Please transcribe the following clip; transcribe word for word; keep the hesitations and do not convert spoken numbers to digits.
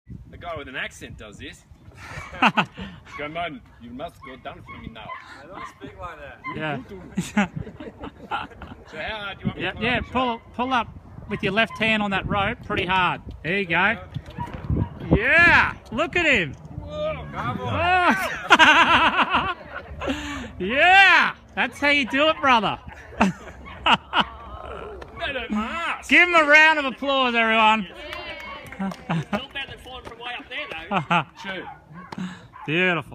A guy with an accent does this. Come on, you must go down for me now. I don't speak like that. Yeah. So how hard do you want me Yeah, to pull yeah, up, pull, pull up with your left hand on that rope pretty hard. There you go. Yeah, look at him. Whoa, come on. Oh. Yeah, that's how you do it, brother. Give him a round of applause, everyone. Not bad than flying from way up there, though. True. Beautiful.